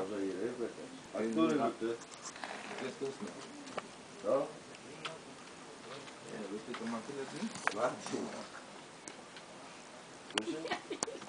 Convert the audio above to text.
może i rybę też. A który luty? 28. Co? Nie, luty to ma tyle dni? Marcin. Słyszysz?